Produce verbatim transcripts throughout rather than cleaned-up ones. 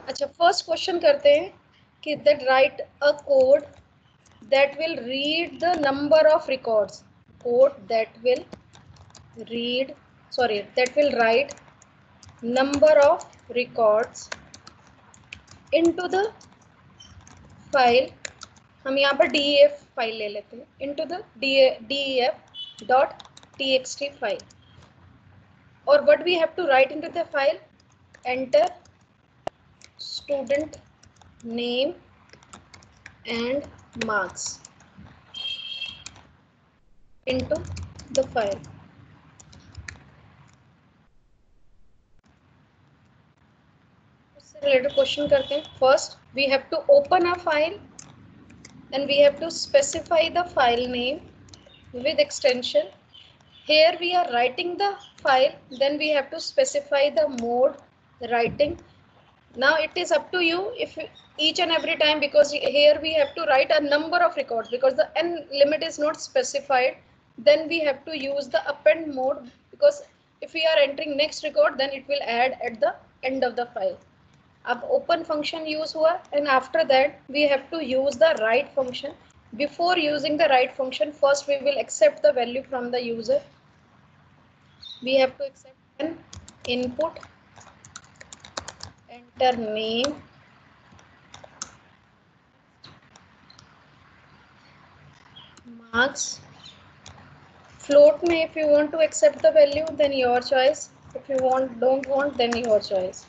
अच्छा, first question करते हैं कि that write a code that will read the number of records. Code that will read sorry that will write number of records into the file. हम यहाँ पर def file ले लेते हैं. into the def dot txt file. Or what we have to write into the file? Enter student name and marks into the file. Related question करते हैं. First we have to open a file and we have to specify the file name with extension. Here we are writing the file, then we have to specify the mode writing. Now it is up to you if each and every time, because here we have to write a number of records because the n limit is not specified, then we have to use the append mode, because if we are entering next record then it will add at the end of the file. अब open function use हुआ and after that we have to use the write function. Before using the write function, first we will accept the value from the user. We have to accept an input, enter name, marks. Float में if you want to accept the value then your choice, if you want don't want then your choice.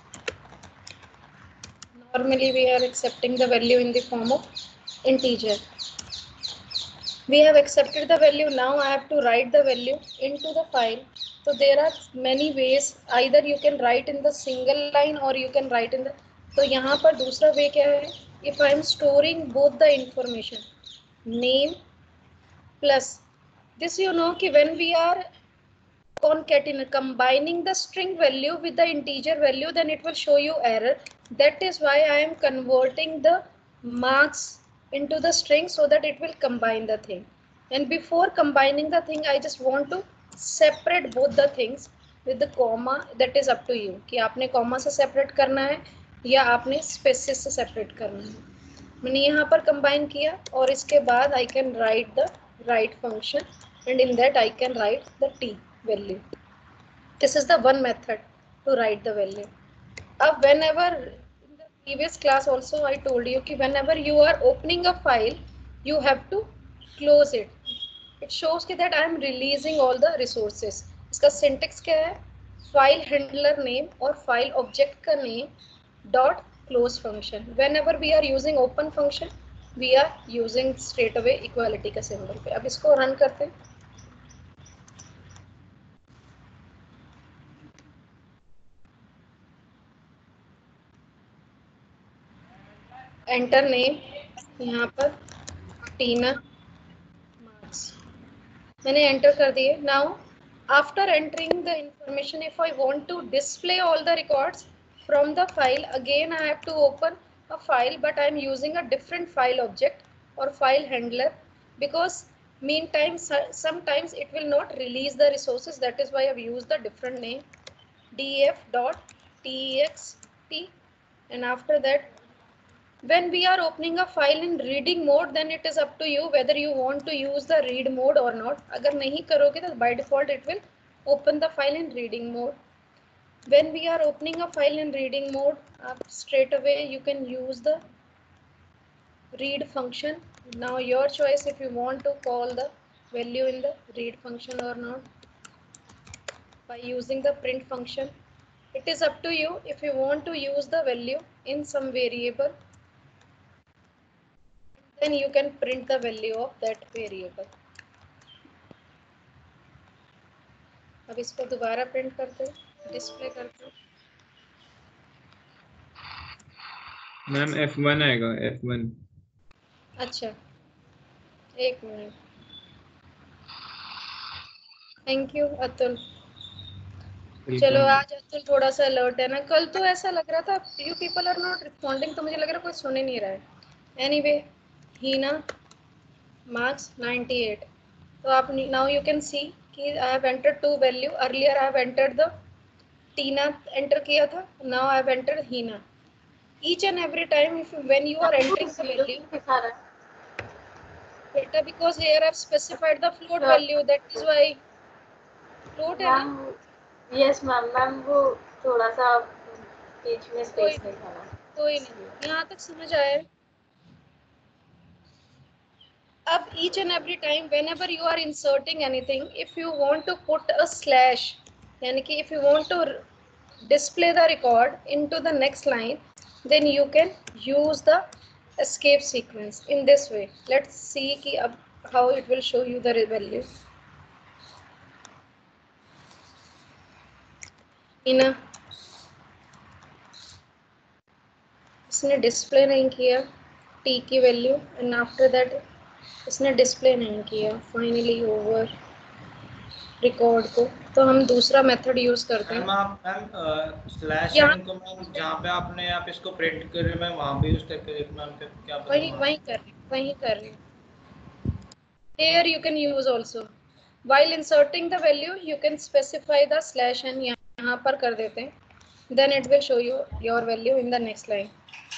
Normally we are accepting the value in the form of integer. We have accepted the value. Now I have to write the value into the file. So there are many ways. Either you can write in the single line or you can write in the. तो यहाँ पर दूसरा way क्या है? If I am storing both the information, name plus this, you know कि when we are concatenating, combining the string value with the integer value, then it will show you error. That is why I am converting the marks into the string so that it will combine the thing. And before combining the thing, I just want to separate both the things with the comma. That is up to you कि आपने comma से separate करना है या आपने spaces से separate करना है. मैंने यहाँ पर combine किया और इसके बाद I can write the write function and in that I can write the t value. This is the one method to write the value. Now whenever in the previous class also I told you कि whenever you are opening a file, you have to close it. It shows that I am releasing all the resources. इसका syntax क्या है? File handler name और file object का name dot close function. Whenever we are using open function, we are using straight away equality का symbol पे. अब इसको run करते हैं. Enter name यहाँ पर टीना मार्क्स मैंने एंटर कर दिए. Now after entering the information, if I want to display all the records from the file, again I have to open a file, but I am using a different file object or file handler, because meantime sometimes it will not release the resources. That is why I have used the different name df.text. And after that, when we are opening a file in reading mode, then it is up to you whether you want to use the read mode or not. अगर नहीं करोगे तो by default it will open the file in reading mode. When we are opening a file in reading mode, uh, straight away you can use the read function. Now your choice if you want to call the value in the read function or not by using the print function. It is up to you if you want to use the value in some variable, then you can print the value of that variable. अब इसको दोबारा print करते हैं, display करते हैं. Ma'am F one आएगा, F one. अच्छा एक मिनट. Thank you Atul. चलो आज अतुल थोड़ा सा अलर्ट है ना. कल तो ऐसा लग रहा था you people are not responding, तो मुझे लग रहा है कोई सुन ही नहीं रहा है. Anyway, Heena marks ninety eight. तो आप नाउ यू कैन सी कि I have entered two value. Earlier I have entered the Tina enter किया था, now I have entered Heena. each and every time if you, when you are entering the value, beta because here I've specified the float Sure. value, that is why float है ना. Ma'am yes ma'am ma'am वो थोड़ा सा page में कोई space नहीं था ना. कोई नहीं, यहाँ तक समझ आया. अब each and every time whenever you are inserting anything, if you want to put a slash, यानी कि if you want to display the record into the next line, then you can use the escape sequence in this way. Let's see कि अब how it will show you the value. ina इसने display नहीं किया t की value and after that इसने display नहीं किया finally over record को, तो हम दूसरा मेथड यूज करते हैं. मैम आप मैम स्लैश यहाँ- एन को मैम जहाँ पे आपने आप इसको प्रिंट कर रहे हो मैम वहाँ भी यूज करके देख मैम फिर क्या पता वही वहाँ- वही कर रही वही कर रही Here you can use also. While inserting the value, you can specify the slash n यहाँ पर कर देते हैं. Then it will show you your value in the next line.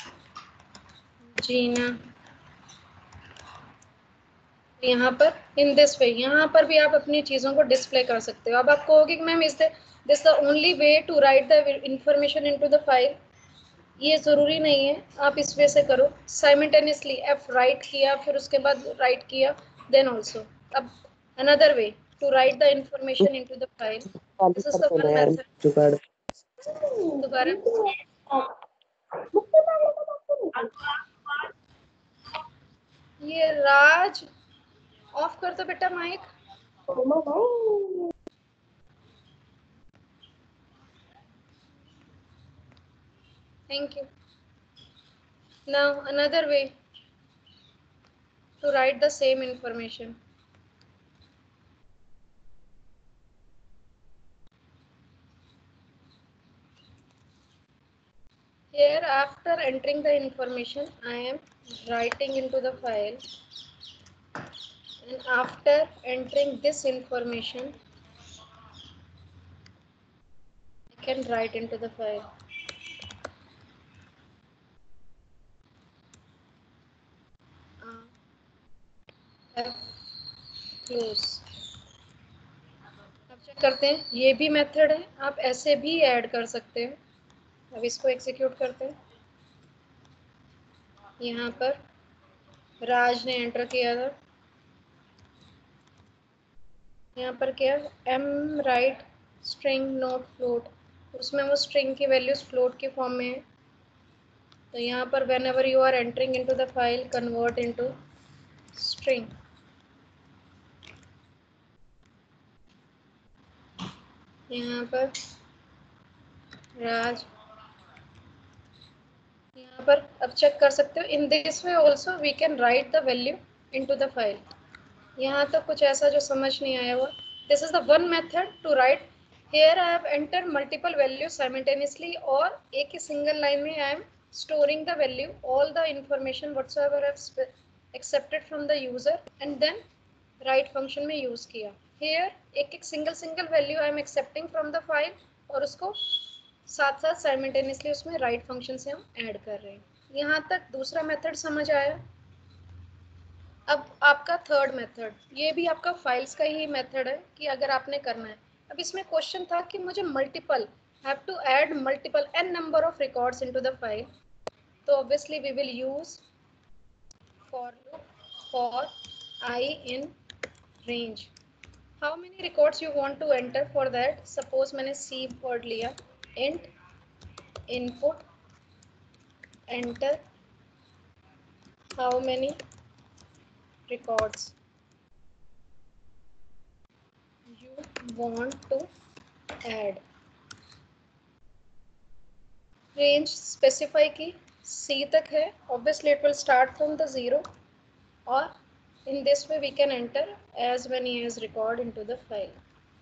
जीना यहाँ पर in this way, यहाँ पर भी आप अपनी चीज़ों को डिस्प्ले कर सकते हो. अब आप कहोगे कि ma'am is this the only way to write the information into the file. ये ज़रूरी नहीं है, आप इस वे से करो. साइमल्टेनियसली एफ राइट किया फिर उसके बाद राइट किया, देन ऑल्सो. अब another way to write the information into the file. This is the one method. दोबारा ये राज ऑफ कर दो बेटा mic. Thank you. Now another way to write the same information. Here after entering the information, I am writing into the file, and after entering this information, I can write into the file. Close. अब check करते हैं, ये भी method है, आप ऐसे भी add कर सकते हैं. अब इसको एग्जीक्यूट करते हैं. यहाँ पर राज ने एंटर किया था, यहाँ पर क्या M write string not float, उसमें वो स्ट्रिंग की वैल्यूज फ्लोट के फॉर्म में है. तो यहाँ पर whenever you are entering into the file convert into string. यहाँ पर राज, यहाँ पर अब चेक कर सकते हो. In this way also we can write the value into the file. यहाँ तक कुछ ऐसा जो समझ नहीं आया हुआ. This is the one method to write. Here I have entered multiple values simultaneously, और एक ही सिंगल लाइन में I am storing the value, all the information whatsoever I have accepted from the user, and then write function में use किया. Here एक एक single single value I am accepting from the file, और उसको साथ साथ simultaneously उसमें write function से हम add कर रहे हैं. यहाँ तक दूसरा मेथड समझ आया. अब आपका थर्ड मेथड, ये भी आपका फाइल्स का ही मेथड है कि अगर आपने करना है. अब इसमें क्वेश्चन था कि मुझे multiple have to add multiple n number of records into the file. तो obviously we will use for loop for i in range. How many records you want to enter. For that suppose मैंने c word लिया, int input enter how many records you want to add. Range specify की C तक है. Obviously it will start from the zero, or in this way we can enter as many as record into the file.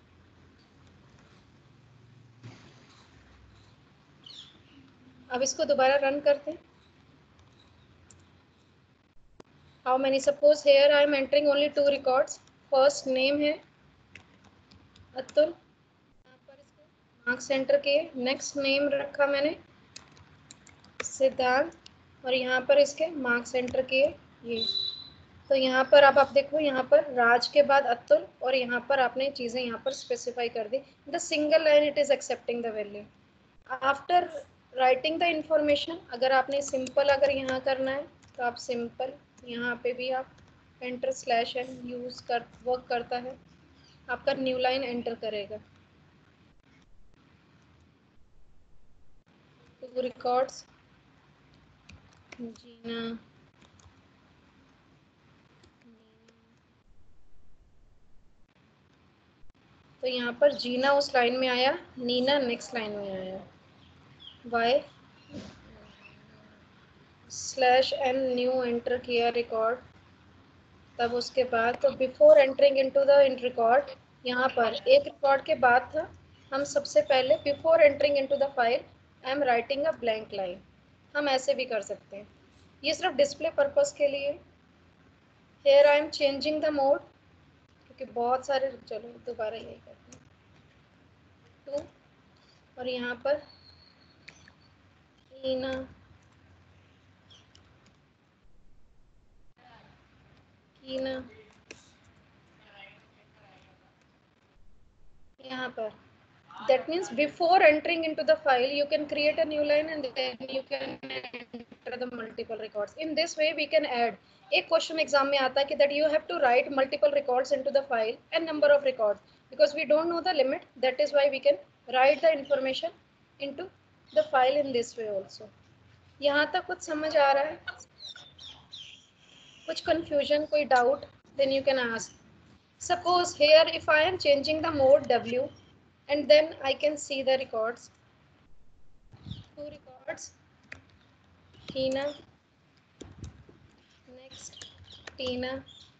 अब इसको दोबारा run करते हैं. How many? Suppose here I am entering only two records. First name है अतुल, यहाँ पर इसको marks enter किए. नेक्स्ट नेम रखा मैंने सिद्धांत, और यहाँ पर इसके मार्क्स एंटर किए ये। तो यहाँ पर अब आप देखो, यहाँ पर राज के बाद अतुल, और यहाँ पर आपने चीज़ें यहाँ पर स्पेसिफाई कर दी। The single line it is accepting the value after writing the information. अगर आपने सिंपल अगर यहाँ करना है तो आप सिंपल यहाँ पे भी आप एंटर स्लैश एन यूज़ कर वर्क करता है, आपका न्यू लाइन एंटर करेगा। तो रिकॉर्ड्स जीना, तो यहाँ पर जीना उस लाइन में आया, नीना नेक्स्ट लाइन में आया। Y slash n new enter किया रिकॉर्ड, तब उसके बाद तो before entering into the record, यहाँ पर एक रिकॉर्ड के बाद था, हम सबसे पहले before entering into the file I am writing a blank line. हम ऐसे भी कर सकते हैं, ये सिर्फ डिस्प्ले पर्पस के लिए। Here I am changing the mode, क्योंकि बहुत सारे, चलो दोबारा यही करते हैं टू, और यहाँ पर ईना कीना, यहाँ पर that means before entering into the file you can create a new line and then you can enter the multiple records. In this way we can add, एक क्वेश्चन एग्जाम में आता है कि that you have to write multiple records into the file and number of records, because we don't know the limit, that is why we can write the information into the file in this way also. यहाँ तक कुछ समझ आ रहा है? कुछ confusion, कोई doubt, then you can ask. Suppose here if I am changing the mode W and then I can see the records, two records, Tina, next Tina।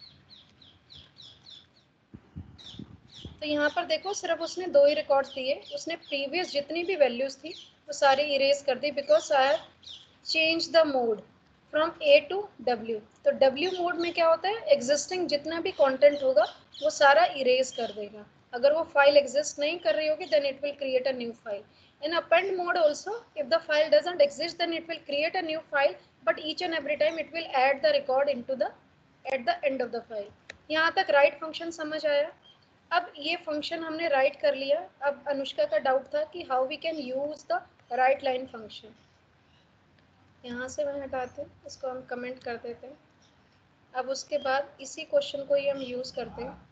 तो यहाँ पर देखो सिर्फ उसने दो ही रिकॉर्ड्स दिए, उसने प्रीवियस जितनी भी वैल्यूज थी वो सारी इरेज कर दी, because I have change the mode from a to डब्ल्यू। तो डब्ल्यू मोड में क्या होता है, एग्जिस्टिंग जितना भी कंटेंट होगा वो सारा इरेज कर देगा। अगर वो फाइल एग्जिस्ट नहीं कर रही होगी then it will create a new file. In append mode also, if the file doesn't exist then it will create a new file, but each and every time it will add the record into the at the end of the file। यहाँ तक right function समझ आया? अब ये function हमने right कर लिया। अब अनुष्का का डाउट था कि how we can use the write line function. यहाँ से मैं हटाते हैं, इसको हम कमेंट कर देते हैं। अब उसके बाद इसी क्वेश्चन को ही हम यूज करते हैं।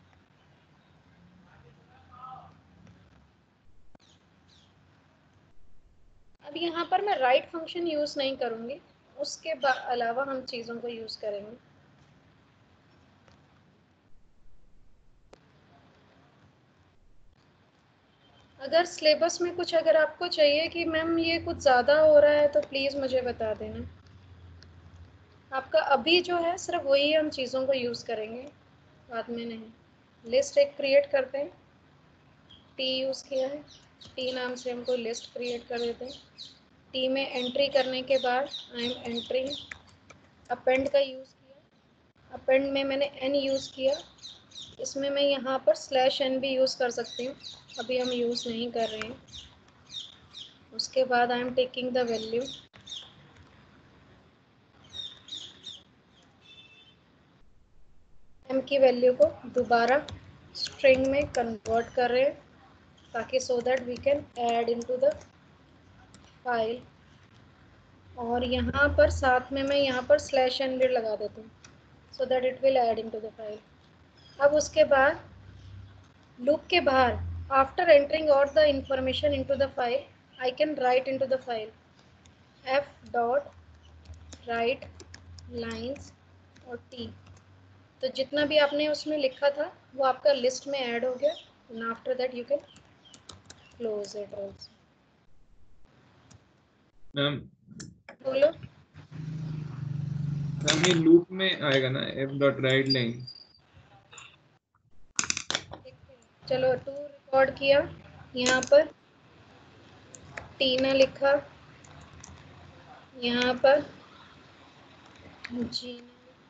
अब यहाँ पर मैं राइट फंक्शन यूज नहीं करूँगी, उसके अलावा हम चीज़ों को यूज करेंगे। अगर सिलेबस में कुछ अगर आपको चाहिए कि मैम ये कुछ ज़्यादा हो रहा है तो प्लीज़ मुझे बता देना। आपका अभी जो है सिर्फ वही हम चीज़ों को यूज़ करेंगे, बाद में नहीं। लिस्ट एक क्रिएट करते हैं, टी यूज़ किया है, टी नाम से हम कोई लिस्ट क्रिएट कर देते हैं। टी में एंट्री करने के बाद आई एम एंट्रिंग, अपेंड का यूज़ किया, अपेंड में मैंने एन यूज़ किया, इसमें मैं यहाँ पर स्लैश एन भी यूज़ कर सकती हूँ, अभी हम यूज़ नहीं कर रहे हैं। उसके बाद I am taking the value, m की वैल्यू को दोबारा स्ट्रिंग में कन्वर्ट कर रहे हैं ताकि so that we can add into the file. और यहाँ पर साथ में मैं यहाँ पर स्लैश एन भी लगा देती हूँ so that it will add into the file. अब उसके बाद लूप के बाहर after entering all the information into the file I can write into the file f dot write lines और टी। तो जितना भी आपने उसमें लिखा था वो आपका लिस्ट में ऐड हो गया, and after that you can close it also. Ma'am बोलो। मैम ये लूप में आएगा ना एफ डॉट राइट लाइन? चलो टू रिकॉर्ड किया, यहाँ पर टीना लिखा, यहाँ पर जी,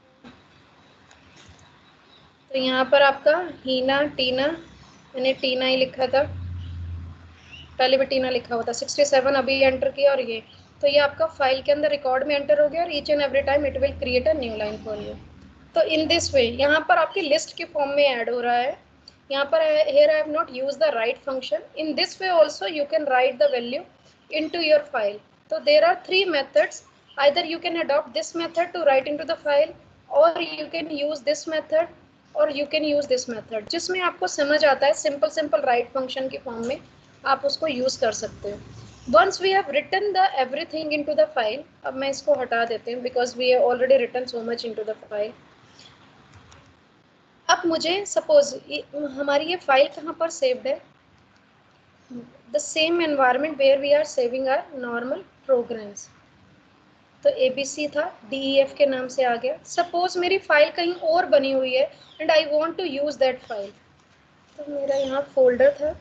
तो यहाँ पर आपका हीना टीना, मैंने टीना ही लिखा था, पहले भी टीना लिखा हुआ था। सिक्सटी सेवन अभी एंटर किया और ये तो ये आपका फाइल के अंदर रिकॉर्ड में एंटर हो गया और each and every time it will create a new line for you. तो इन दिस वे यहाँ पर आपकी लिस्ट के फॉर्म में ऐड हो रहा है। यहाँ पर here I have not used the write function. In this way also you can write the value into your file. So there are three methods. Either you can adopt this method to write into the file, or you can use this method, or you can use this method. जिसमें आपको समझ आता है simple simple write function के form में आप उसको use कर सकते हो। Once we have written the everything into the file, अब मैं इसको हटा देती हूँ because we have already written so much into the file. अब मुझे सपोज हमारी ये फाइल कहाँ पर सेव्ड है, the same environment where we are saving our normal programs. तो ए बी सी था, डी ई एफ के नाम से आ गया। सपोज मेरी फाइल कहीं और बनी हुई है and I want to use that file. तो मेरा यहाँ फोल्डर था,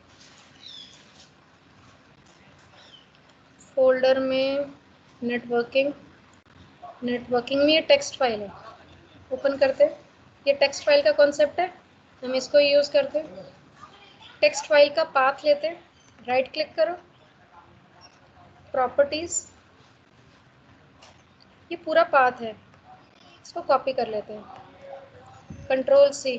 फोल्डर में नेटवर्किंग, नेटवर्किंग में ये टेक्स्ट फाइल है, ओपन करते हैं। ये टेक्स्ट फाइल का कॉन्सेप्ट है, हम इसको यूज करते हैं। टेक्स्ट फाइल का पाथ लेते हैं, राइट क्लिक करो, प्रॉपर्टीज, ये पूरा पाथ है, इसको कॉपी कर लेते हैं, कंट्रोल सी,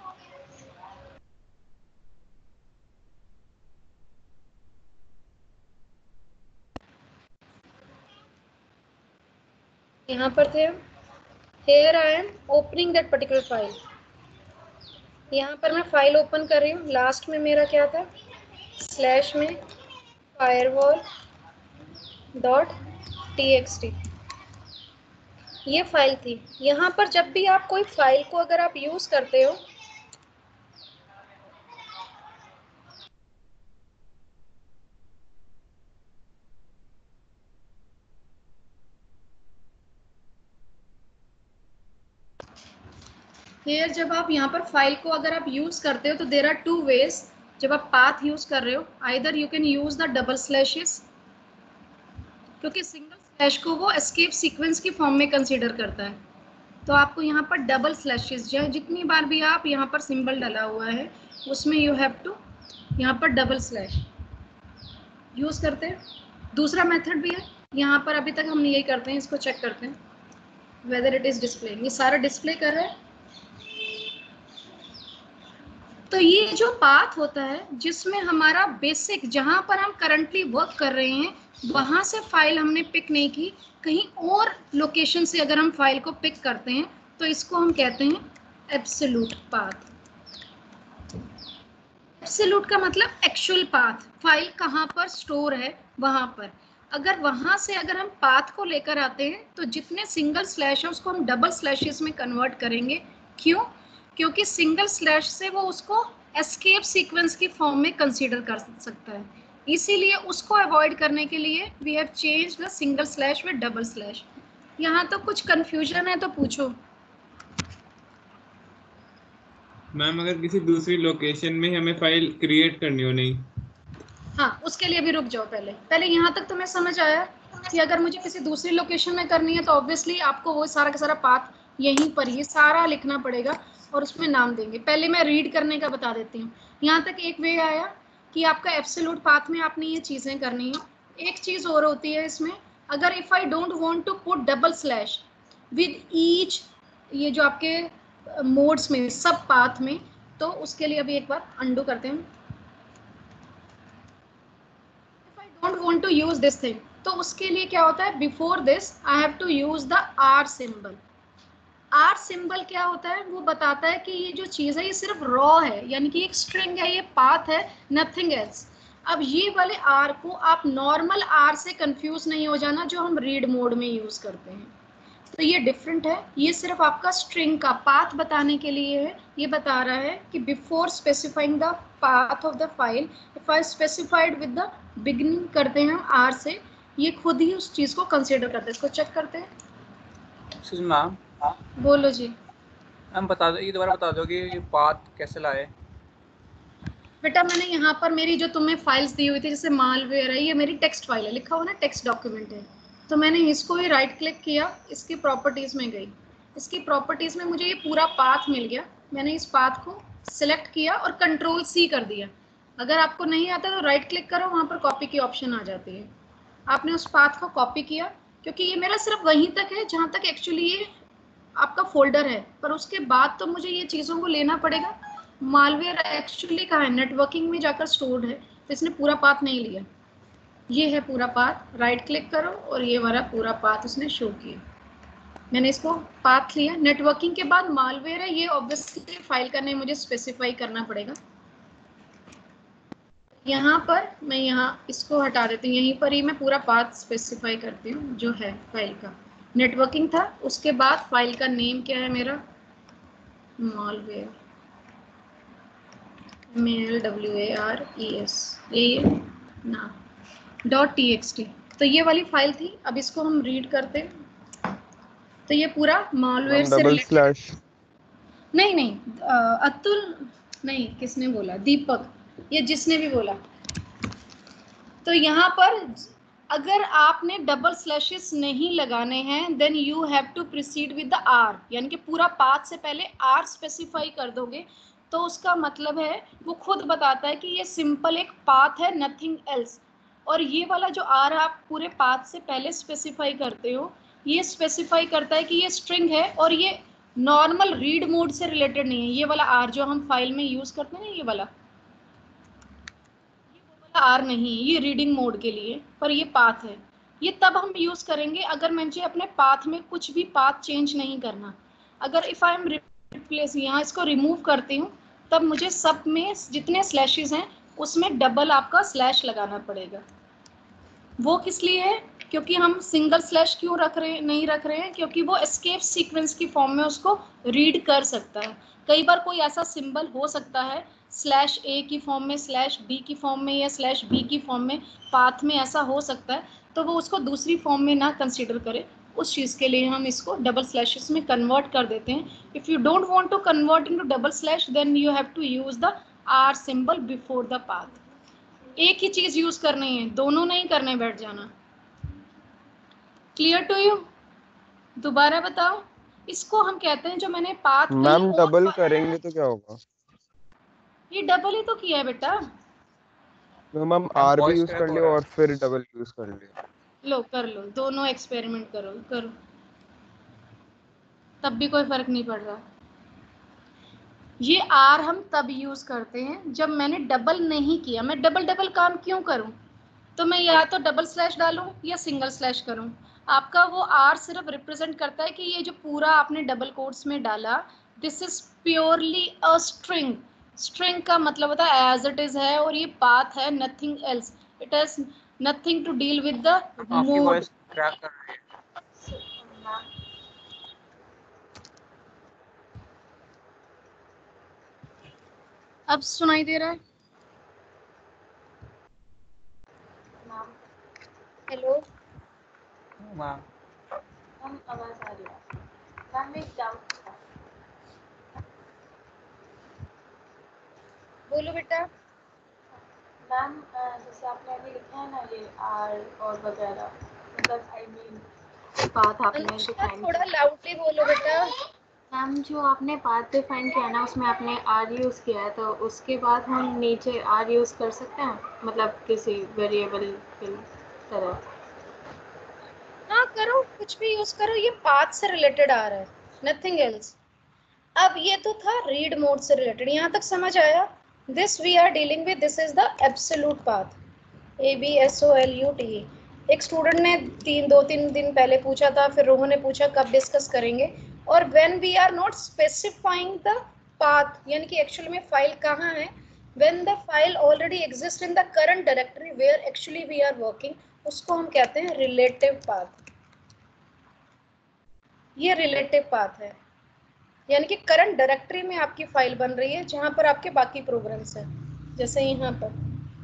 यहाँ पर थे हम। Here I am opening that particular file. यहाँ पर मैं फाइल ओपन कर रही हूँ। लास्ट में मेरा क्या था, स्लैश में firewall dot T X T, ये फाइल थी। यहाँ पर जब भी आप कोई फाइल को अगर आप यूज करते हो, Here जब आप यहाँ पर फाइल को अगर आप यूज करते हो तो देर आर टू वेज। जब आप पाथ यूज कर रहे हो, either you can use the double slashes, क्योंकि सिंगल स्लैश को वो एस्केप सीक्वेंस की फॉर्म में कंसीडर करता है। तो आपको यहाँ पर डबल स्लैशेस, जो जितनी बार भी आप यहाँ पर सिंबल डाला हुआ है उसमें यू हैव टू यहाँ पर डबल स्लैश यूज करते हैं। दूसरा मेथड भी है, यहाँ पर अभी तक हम यही करते हैं, इसको चेक करते हैं वेदर इट इज डिस्प्ले। ये सारा डिस्प्ले कर रहा है। तो ये जो पाथ होता है जिसमें हमारा बेसिक, जहां पर हम करंटली वर्क कर रहे हैं वहां से फाइल हमने पिक नहीं की, कहीं और लोकेशन से अगर हम फाइल को पिक करते हैं तो इसको हम कहते हैं एब्सोल्यूट पाथ। एब्सोल्यूट का मतलब एक्चुअल पाथ, फाइल कहाँ पर स्टोर है वहां पर। अगर वहां से अगर हम पाथ को लेकर आते हैं तो जितने सिंगल स्लैश है उसको हम डबल स्लैशेस में कन्वर्ट करेंगे। क्यों? क्योंकि सिंगल स्लैश से वो उसको एस्केप सीक्वेंस की फॉर्म में कंसीडर कर सकता है। इसीलिए उसको अवॉइड करने के लिए we have change the single slash with double slash. यहाँ तो कुछ कंफ्यूजन है तो पूछो। मैम अगर किसी दूसरी लोकेशन में हमें फाइल क्रिएट करनी हो, नहीं? हाँ, उसके लिए भी रुक जाओ। पहले पहले यहाँ तक तुम्हें समझ आया कि अगर मुझे किसी दूसरी लोकेशन में करनी है तो ऑब्वियसली आपको वो सारा का सारा पाथ यहीं पर ही सारा लिखना पड़ेगा और उसमें नाम देंगे। पहले मैं रीड करने का बता देती हूँ। यहाँ तक एक वे आया कि आपका एब्सोल्यूट पाथ में आपने ये चीज़ें करनी है। एक चीज़ और होती है इसमें, अगर if I don't want to put double slash with each, ये जो आपके मोड्स में सब पाथ में, तो उसके लिए अभी एक बार अंडू करते हैं। If I don't want to use this thing, तो उसके लिए क्या होता है, before this I have to use the r symbol. R symbol क्या होता है, वो बताता है कि ये जो चीज़ है ये सिर्फ रॉ है, यानी कि एक स्ट्रिंग है, ये पाथ है, नथिंग एल्स। अब ये वाले आर को आप नॉर्मल आर से कंफ्यूज नहीं हो जाना जो हम रीड मोड में यूज करते हैं। तो ये डिफरेंट है, ये सिर्फ आपका स्ट्रिंग का पाथ बताने के लिए है। ये बता रहा है कि before specifying the path of the file, if I specified with the beginning करते हैं हम आर से, ये खुद ही उस चीज़ को कंसिडर करते हैं। इसको चेक करते हैं। मैम बोलो जी। मैम बता दो, ये दोबारा बता दो कि ये पाथ कैसे लाए। बेटा मैंने यहाँ पर मेरी जो तुम्हें फाइल्स दी हुई थी, जैसे मालवेयर है, ये मेरी टेक्स्ट फाइल है, लिखा हुआ ना टेक्स्ट डॉक्यूमेंट है। तो मैंने इसको ही राइट क्लिक किया, इसकी प्रॉपर्टीज़ में गई, इसकी प्रॉपर्टीज़ में मुझे ये पूरा पाथ मिल गया। मैंने इस पाथ को सिलेक्ट किया और कंट्रोल सी कर दिया। अगर आपको नहीं आता तो राइट क्लिक करो, वहाँ पर कॉपी की ऑप्शन आ जाती है। आपने उस पाथ को कॉपी किया, क्योंकि ये मेरा सिर्फ वहीं तक है जहां तक एक्चुअली ये आपका फोल्डर है, पर उसके बाद तो मुझे ये चीज़ों को लेना पड़ेगा। मालवेयर एक्चुअली कहाँ है, नेटवर्किंग में जाकर स्टोर्ड है, तो इसने पूरा पाथ नहीं लिया। ये है पूरा पाथ, राइट क्लिक करो और ये वाला पूरा पाथ उसने शो किया। मैंने इसको पाथ लिया। नेटवर्किंग के बाद मालवेयर है, ये ऑब्वियसली फाइल का नेम मुझे स्पेसिफाई करना पड़ेगा। यहाँ पर मैं यहाँ इसको हटा देती हूँ, यहीं पर ही मैं पूरा पाथ स्पेसिफाई करती हूँ जो है फाइल का। नेटवर्किंग था, उसके बाद फाइल का नेम क्या है मेरा, malware, M L W A R E S, ये ना डॉट टी एक्स टी। तो ये वाली फाइल थी। अब इसको हम रीड करते हैं, तो ये पूरा मालवेयर से डबल रिलेटेड। स्लैश नहीं नहीं अ, अतुल नहीं, किसने बोला, दीपक, ये जिसने भी बोला। तो यहाँ पर अगर आपने डबल स्लैशेस नहीं लगाने हैं, then you have to proceed with the r, यानी कि पूरा पाथ से पहले आर स्पेसिफाई कर दोगे, तो उसका मतलब है वो खुद बताता है कि ये सिंपल एक पाथ है, नथिंग एल्स। और ये वाला जो आर आप पूरे पाथ से पहले स्पेसिफाई करते हो, ये स्पेसिफाई करता है कि ये स्ट्रिंग है और ये नॉर्मल रीड मोड से रिलेटेड नहीं है। ये वाला आर जो हम फाइल में यूज करते हैं ना, ये वाला आर नहीं, ये रीडिंग मोड के लिए, पर ये पाथ है। ये तब हम यूज करेंगे अगर मुझे अपने पाथ में कुछ भी पाथ चेंज नहीं करना। अगर इफ आई एम रिप्लेस, यहाँ इसको रिमूव करती हूँ, तब मुझे सब में जितने स्लैशेस हैं उसमें डबल आपका स्लैश लगाना पड़ेगा। वो किस लिए है, क्योंकि हम सिंगल स्लैश क्यों रख रहे नहीं रख रहे हैं, क्योंकि वो एस्केप सीक्वेंस की फॉर्म में उसको रीड कर सकता है। कई बार कोई ऐसा सिंबल हो सकता है स्लैश ए की फॉर्म में, स्लैश बी की फॉर्म में, या स्लैश बी की फॉर्म में, पाथ में ऐसा हो सकता है, तो वो उसको दूसरी फॉर्म में ना कंसिडर करे। उस चीज़ के लिए हम इसको डबल स्लैशेस में कन्वर्ट कर देते हैं। If you don't want to convert into double slash, then you have to use the r symbol before the path. एक ही चीज यूज करनी है, दोनों नहीं करने बैठ जाना। Clear to you? दोबारा बताओ। इसको हम कहते हैं, जो मैंने पाथ कहीं मैम और डबल पर- करेंगे तो क्या होगा? ये डबल ही तो किया है बेटा। तो मैम मैम आर भी वॉइस यूज क्रैक कर हो लिया रहा और है। फिर डबल यूज कर लिया। लो कर लो, दोनों एक्सपेरिमेंट करो करो, तब भी कोई फर्क नहीं पड़ रहा। ये आर हम तब यूज करते हैं जब मैंने डबल नहीं किया। मैं डबल डबल काम क्यों करूं, तो मैं या तो डबल स्लैश डालूं या सिंगल स्लैश करूं। आपका वो आर सिर्फ रिप्रेजेंट करता है कि ये जो पूरा आपने डबल कोट्स में डाला, this is purely a string. String का मतलब होता है एज इट इज है, और ये पाथ है, nothing else. It has nothing to deal with the ma'am आपकी मोड। वॉइस क्रैक कर रही है। मैम अब सुनाई दे रहा है? मैम हेलो मैम मैम आवाज़ आ रही है। मैम एक डाउट था। बोलो बेटा। मैम अ, जैसे आपने अभी लिखा है ना ये आर और वगैरह, मतलब आई मीन पाथ आपने अनुष्का डिफाइन थोड़ा किया। लाउडली बोलो बेटा। मैम जो आपने पाथ डिफाइन किया ना, उसमें आपने आर यूज़ किया है, तो उसके बाद हम नीचे आर यूज़ कर सकते हैं, मतलब किसी वेरिएबल की तरह। हाँ करो, कुछ भी यूज करो, ये पाथ से रिलेटेड आ रहा है, नथिंग एल्स। अब ये तो था रीड मोड से रिलेटेड, यहाँ तक समझ आया? This we are dealing with, this is the absolute path, A B S O L U T. एक स्टूडेंट ने तीन दो तीन दिन पहले पूछा था, फिर रोहन ने पूछा कब डिस्कस करेंगे। और when we are not specifying the path, यानी कि एक्चुअल में फाइल कहाँ है, when the file already exist in the current directory where actually we are working, उसको हम कहते हैं रिलेटिव पाथ। ये रिलेटिव पाथ है, यानी कि करंट डायरेक्टरी में आपकी फाइल बन रही है जहां पर आपके बाकी प्रोग्राम्स हैं, जैसे यहाँ पर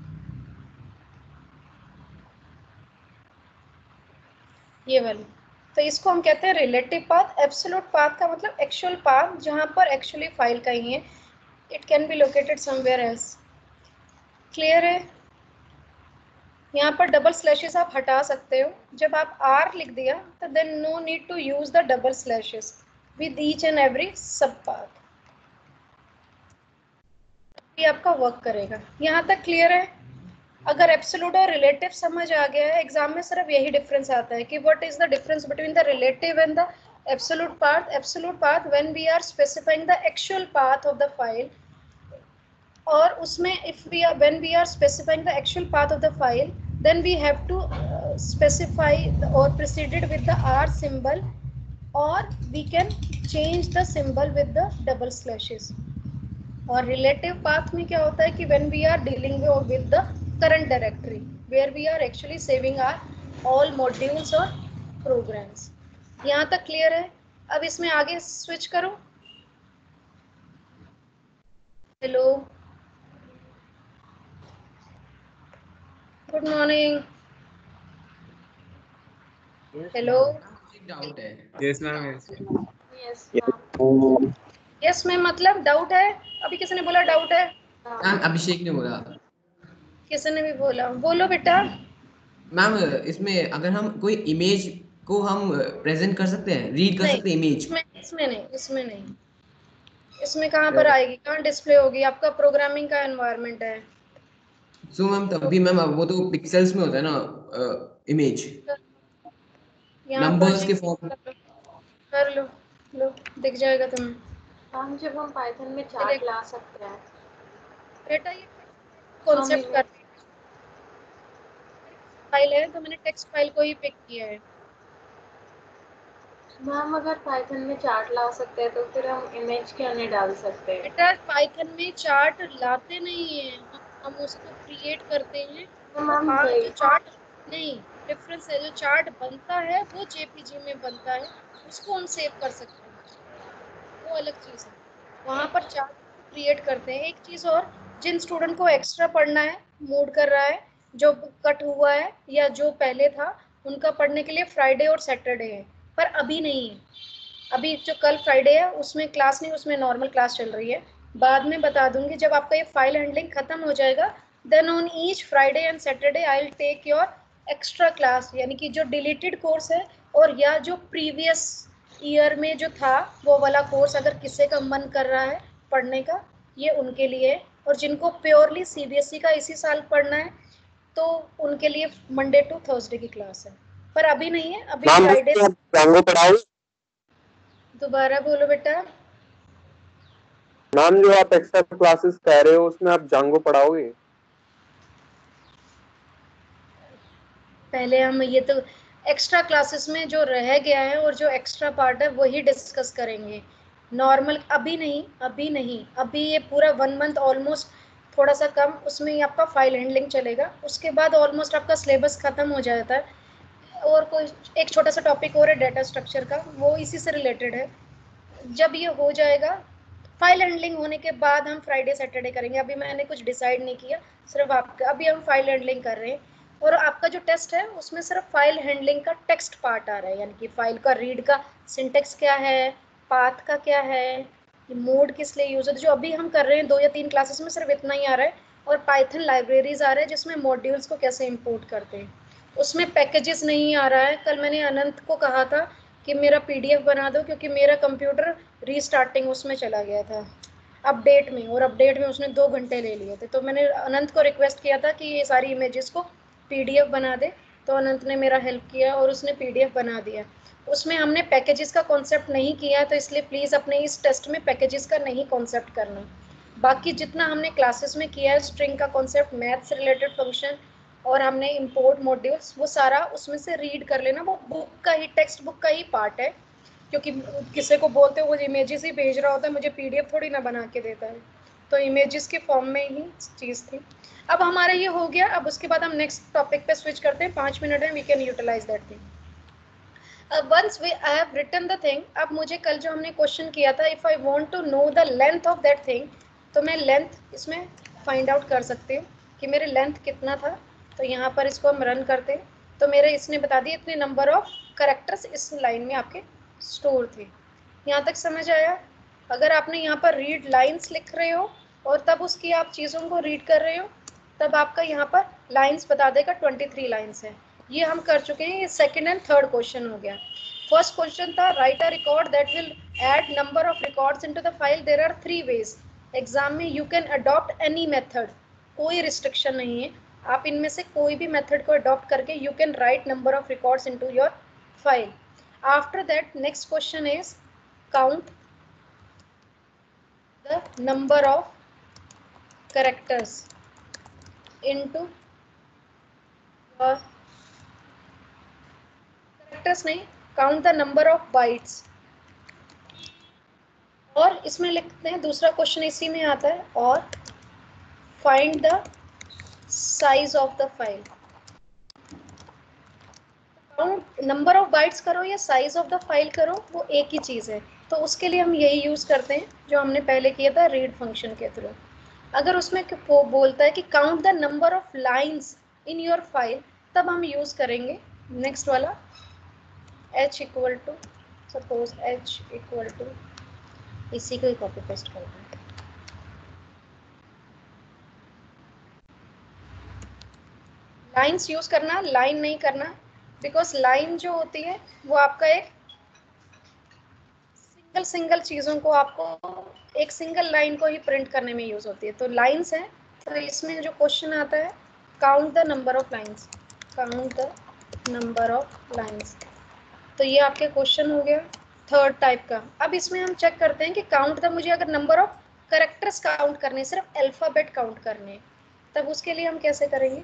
ये वाली। तो इसको हम कहते हैं रिलेटिव पाथ। एब्सोल्यूट पाथ का मतलब एक्चुअल पाथ जहां पर एक्चुअली फाइल कहीं है। It can be located somewhere else. Clear है? यहाँ पर डबल स्लैशेस आप हटा सकते हो। जब आप आर लिख दिया तो then no need to use the double slashes with each and every sub path. ये आपका वर्क करेगा। यहाँ तक क्लियर है? अगर एब्सोल्यूट और रिलेटिव समझ आ गया है, एग्जाम में सिर्फ यही डिफरेंस आता है कि what is the difference between the relative and the absolute path. Absolute path when we are specifying the actual path of the file, और उसमें if we are when we are specifying the actual path of the file, then we have to uh, specify the, or preceded with the R symbol, or we can change the symbol with the double slashes. और relative path में क्या होता है कि when we are dealing with the current directory where we are actually saving our all modules और programs. यहाँ तक clear है? अब इसमें आगे स्विच करो. Hello, good morning. Hello, doubt है. Yes ma'am. Yes ma'am. Yes ma'am मतलब डाउट है. अभी किसी ने बोला डाउट है? मैम अभिषेक ने बोला. किसी ने भी बोला? बोलो बेटा. मैम इसमें अगर हम कोई इमेज को हम प्रेजेंट कर सकते हैं, रीड कर नहीं, सकते हैं इमेज. इसमें इसमें नहीं, इसमें नहीं. इसमें कहाँ पर आएगी, कहाँ डिस्प्ले होगी? आपका प्रोग्रामिंग का एनवायरनमेंट है. सो मैम तभी मैम वो तो पिक्सेल्स में होता है ना इमेज, नंबर्स के फॉर्म. कर लो, लो दिख जाएगा तुम्हें. हम जब हम पाइथन में चार्ट ला सकते हैं बेटा, ये कॉन्सेप्ट कर फाइल है तो मैंने टेक्स्ट फाइल को ही पिक किया है. मैम अगर पाइथन में चार्ट ला सकते हैं तो फिर हम इमेज क्यों नहीं डाल सकते? बेटा पाइथन में चार्ट लाते नहीं है, हम उसको क्रिएट करते हैं. मैम हाँ, जो चार्ट नहीं, डिफरेंस है. जो चार्ट बनता है वो जेपीजी में बनता है, उसको हम सेव कर सकते हैं, वो अलग चीज़ है. वहाँ पर चार्ट क्रिएट करते हैं. एक चीज़ और, जिन स्टूडेंट को एक्स्ट्रा पढ़ना है, मूड कर रहा है, जो कट हुआ है या जो पहले था, उनका पढ़ने के लिए फ्राइडे और सैटरडे है, पर अभी नहीं है. अभी जो कल फ्राइडे है उसमें क्लास नहीं, उसमें नॉर्मल क्लास चल रही है. बाद में बता दूंगी जब आपका ये फाइल हैंडलिंग खत्म हो जाएगा, then on each Friday and Saturday I will take your extra class, यानी कि जो डिलीटेड कोर्स है और या जो प्रीवियस ईयर में जो था वो वाला कोर्स, अगर किसी का मन कर रहा है पढ़ने का, ये उनके लिए है. और जिनको प्योरली सीबीएसई का इसी साल पढ़ना है तो उनके लिए मंडे टू थर्सडे की क्लास है, पर अभी नहीं है. अभी फ्राइडे. दोबारा बोलो बेटा. मैम जो आप एक्स्ट्रा क्लासेस कह रहे हो उसमें आप जांगो पढ़ाओगे? पहले हम ये तो एक्स्ट्रा क्लासेस में जो रह गया है और जो एक्स्ट्रा पार्ट है वही डिस्कस करेंगे. नॉर्मल अभी नहीं, अभी नहीं. अभी ये पूरा वन मंथ ऑलमोस्ट, थोड़ा सा कम, उसमें ही आपका फाइल हैंडलिंग चलेगा. उसके बाद ऑलमोस्ट आपका सिलेबस खत्म हो जाता है. और कोई एक छोटा सा टॉपिक और है डाटा स्ट्रक्चर का, वो इसी से रिलेटेड है. जब ये हो जाएगा, फाइल हैंडलिंग होने के बाद हम फ्राइडे सैटरडे करेंगे. अभी मैंने कुछ डिसाइड नहीं किया, सिर्फ आपका अभी हम फाइल हैंडलिंग कर रहे हैं. और आपका जो टेस्ट है उसमें सिर्फ फाइल हैंडलिंग का टेक्स्ट पार्ट आ रहा है, यानी कि फाइल का रीड का सिंटेक्स क्या है, पाथ का क्या है, मोड किस लिए यूज है. जो अभी हम कर रहे हैं दो या तीन क्लासेस में सिर्फ इतना ही आ रहा है. और पाइथन लाइब्रेरीज आ रहे हैं जिसमें मॉड्यूल्स को कैसे इंपोर्ट करते हैं, उसमें पैकेजेस नहीं आ रहा है. कल मैंने अनंत को कहा था कि मेरा पीडीएफ बना दो, क्योंकि मेरा कंप्यूटर रीस्टार्टिंग उसमें चला गया था अपडेट में, और अपडेट में उसने दो घंटे ले लिए थे. तो मैंने अनंत को रिक्वेस्ट किया था कि ये सारी इमेजेस को पीडीएफ बना दे, तो अनंत ने मेरा हेल्प किया और उसने पीडीएफ बना दिया. उसमें हमने पैकेजेस का कॉन्सेप्ट नहीं किया, तो इसलिए प्लीज़ अपने इस टेस्ट में पैकेजेस का नहीं कॉन्सेप्ट करना. बाकी जितना हमने क्लासेस में किया है, स्ट्रिंग का कॉन्सेप्ट, मैथ से रिलेटेड फंक्शन, और हमने इंपोर्ट मॉड्यूल्स, वो सारा उसमें से रीड कर लेना. वो बुक का ही, टेक्स्ट बुक का ही पार्ट है, क्योंकि किसी को बोलते हो वो इमेजेस ही भेज रहा होता है, मुझे पीडीएफ थोड़ी ना बना के देता है. तो इमेजेस के फॉर्म में ही चीज़ थी. अब हमारा ये हो गया. अब उसके बाद हम नेक्स्ट टॉपिक पे स्विच करते हैं. पाँच मिनट है, we can utilize that thing. अब once we I have written the thing, अब मुझे कल जो हमने क्वेश्चन किया था, if I want to know the length of that thing, तो मैं लेंथ इसमें फाइंड आउट कर सकती हूँ कि मेरे लेंथ कितना था. तो यहाँ पर इसको हम रन करते हैं, तो मेरे इसने बता दिए इतने नंबर ऑफ करेक्टर्स इस लाइन में आपके स्टोर थे. यहाँ तक समझ आया? अगर आपने यहाँ पर रीड लाइन्स लिख रहे हो और तब उसकी आप चीज़ों को रीड कर रहे हो, तब आपका यहाँ पर लाइन्स बता देगा तेईस लाइन्स है. ये हम कर चुके हैं. ये सेकंड एंड थर्ड क्वेश्चन हो गया. फर्स्ट क्वेश्चन था write a record that will add number of records into the file. There are three ways. Exam में you can adopt any method, कोई रिस्ट्रिक्शन नहीं है. आप इनमें से कोई भी मेथड को अडॉप्ट करके you can write number of records into your file. After that next question is count the number of characters into your characters नहीं, count the number of bytes. और इसमें लिखते हैं दूसरा क्वेश्चन इसी में आता है, और find the size of the file. Count number of bytes करो या साइज ऑफ द फाइल करो, वो एक ही चीज़ है. तो उसके लिए हम यही यूज़ करते हैं जो हमने पहले किया था रीड फंक्शन के थ्रू. अगर उसमें वो बोलता है कि count the number of lines in your file, तब हम यूज़ करेंगे नेक्स्ट वाला h equal to, suppose h equal to, इसी को ही कॉपी पेस्ट करते हैं. लाइंस यूज़ करना, लाइन नहीं करना, बिकॉज लाइन जो होती है वो आपका एक सिंगल सिंगल चीज़ों को, आपको एक सिंगल लाइन को ही प्रिंट करने में यूज़ होती है. तो लाइंस है, तो इसमें जो क्वेश्चन आता है count the number of lines, count the number of lines. तो ये आपके क्वेश्चन हो गया थर्ड टाइप का. अब इसमें हम चेक करते हैं कि काउंट द, मुझे अगर नंबर ऑफ करेक्टर्स काउंट करने, सिर्फ अल्फ़ाबेट काउंट करने, तब उसके लिए हम कैसे करेंगे.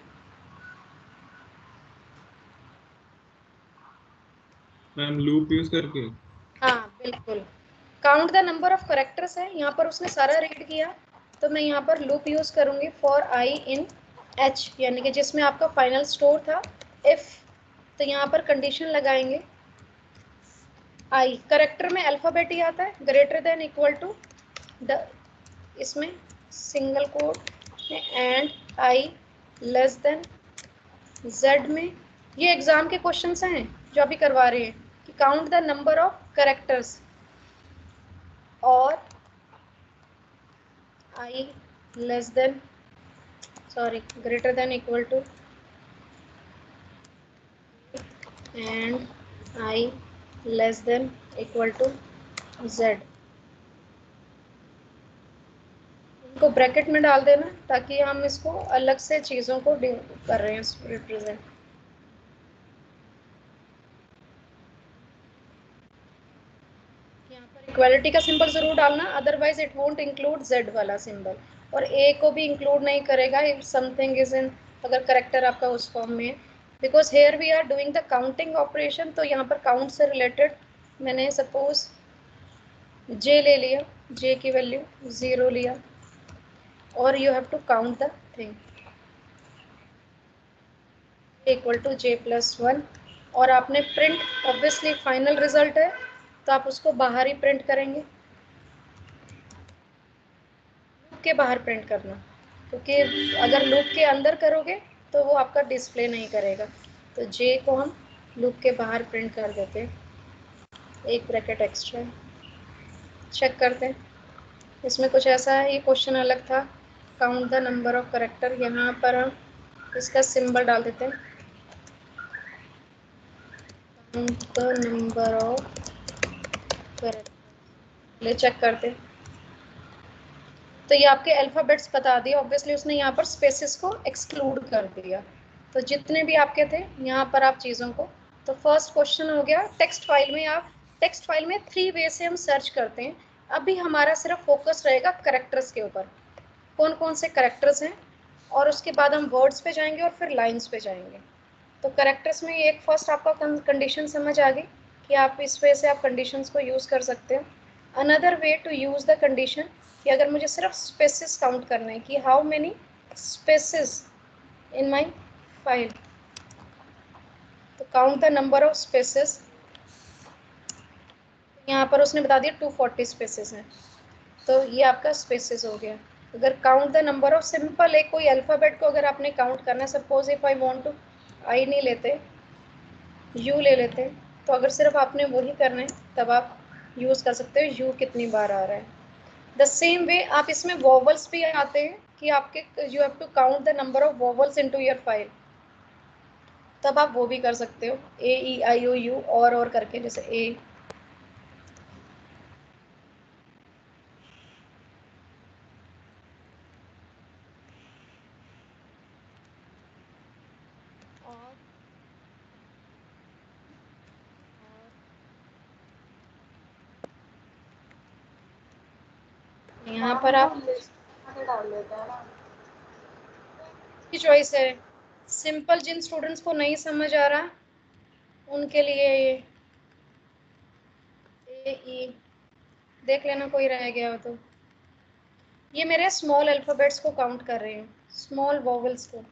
मैम लूप यूज करके. हाँ बिल्कुल, count the number of characters है, यहाँ पर उसने सारा रीड किया, तो मैं यहाँ पर लूप यूज़ करूँगी फॉर आई इन एच, यानी कि जिसमें आपका फाइनल स्टोर था इफ़, तो यहाँ पर कंडीशन लगाएंगे आई, करेक्टर में अल्फ़ाबेट ही आता है, greater than equal to the, इसमें सिंगल कोड में and I less than z में. ये एग्ज़ाम के क्वेश्चंस हैं जो अभी करवा रहे हैं कि count the number of characters और i less than, sorry, greater than equal to and i less than equal to z. इनको ब्रैकेट में डाल देना ताकि हम इसको अलग से चीज़ों को कर रहे हैं रिप्रेजेंट. यहाँ पर इक्वालिटी का सिंबल ज़रूर डालना, otherwise it won't include z वाला सिंबल, और a को भी इंक्लूड नहीं करेगा इफ समथिंग इज इन, अगर करेक्टर आपका उस फॉर्म में है, because here we are doing the counting operation. तो यहाँ पर काउंट से रिलेटेड मैंने सपोज j ले लिया, j की वैल्यू ज़ीरो लिया, और you have to count the thing equal to j plus one, और आपने प्रिंट, ऑब्वियसली फाइनल रिजल्ट है तो आप उसको बाहर ही प्रिंट करेंगे, लूप के बाहर प्रिंट करना, क्योंकि अगर लूप के अंदर करोगे तो वो आपका डिस्प्ले नहीं करेगा. तो j को हम लूप के बाहर प्रिंट कर देते हैं, एक ब्रैकेट एक्स्ट्रा. चेक करते हैं, इसमें कुछ ऐसा है, ये क्वेश्चन अलग था, count the number of character. यहाँ पर हम इसका सिंबल डाल देते हैं, count the number of character. ले चेक करते हैं, तो ये आपके अल्फ़ाबेट्स बता दिए, ऑब्वियसली उसने यहाँ पर स्पेसेस को एक्सक्लूड कर दिया. तो जितने भी आपके थे यहाँ पर आप चीज़ों को, तो फर्स्ट क्वेश्चन हो गया टेक्स्ट फाइल में. आप टेक्स्ट फाइल में थ्री वे से हम सर्च करते हैं. अभी हमारा सिर्फ फोकस रहेगा करेक्टर्स के ऊपर, कौन कौन से करेक्टर्स हैं, और उसके बाद हम वर्ड्स पे जाएंगे और फिर लाइंस पे जाएंगे. तो करेक्टर्स में एक फर्स्ट आपका कंडीशन समझ आ गई कि आप इस वे से आप कंडीशंस को यूज़ कर सकते हो. Another way to use the condition कि अगर मुझे सिर्फ स्पेसेस काउंट करना है कि how many spaces in my file, तो count the number of spaces. यहाँ पर उसने बता दिया टू फोर्टी स्पेसेस हैं, तो ये आपका स्पेसेस हो गया. अगर count the number of, simple है, कोई अल्फ़ाबेट को अगर आपने काउंट करना है, suppose if I want to, I नहीं लेते, यू ले लेते, तो अगर सिर्फ आपने वही करना है तब आप यूज़ कर सकते हो यू कितनी बार आ रहा है. द सेम वे आप इसमें वॉवल्स भी आते हैं कि आपके, you have to count the number of vowels into your file, तब आप वो भी कर सकते हो, ए ई आई ओ यू और और करके, जैसे ए, यहाँ पर आप डाल देता है ना। की चॉइस है। सिंपल जिन स्टूडेंट्स को नहीं समझ आ रहा उनके लिए ये ए ई देख लेना, कोई रह गया हो तो। ये मेरे स्मॉल अल्फ़ाबेट्स को काउंट कर रहे हैं, स्मॉल वॉवल्स को,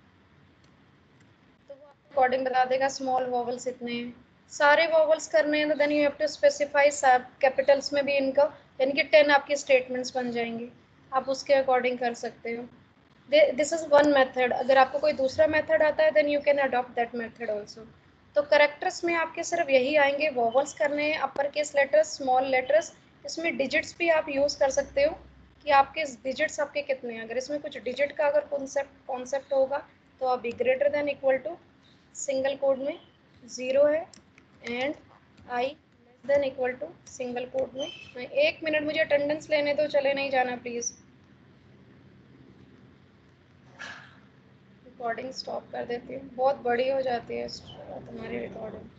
तो वो आपको अकॉर्डिंग बता देगा स्मॉल वॉवल्स इतने हैं। सारे वॉवल्स करने हैं तो then you have to specify सब कैपिटल्स में भी इनका, यानी कि टेन आपके स्टेटमेंट्स बन जाएंगे, आप उसके अकॉर्डिंग कर सकते हो। This is one method. अगर आपको कोई दूसरा मेथड आता है then you can adopt that method also. तो करेक्टर्स में आपके सिर्फ यही आएंगे, वॉवल्स करने हैं, upper case letters, small letters. इसमें डिजिट्स भी आप यूज़ कर सकते हो कि आपके डिजिट्स आपके कितने हैं। अगर इसमें कुछ डिजिट का अगर कॉन्सेप्ट कॉन्सेप्ट होगा तो आप भी greater than equal to single code में ज़ीरो है and I less than equal to single code में। मैं एक मिनट, मुझे अटेंडेंस लेने दो, चले नहीं जाना प्लीज़। रिकॉर्डिंग स्टॉप कर देती हूँ, बहुत बड़ी हो जाती है तुम्हारी रिकॉर्डिंग।